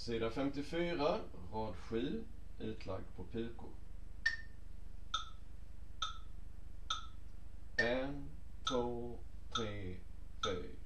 Sida 54, rad 7, utlagd på pukor. 1, 2, 3, 4.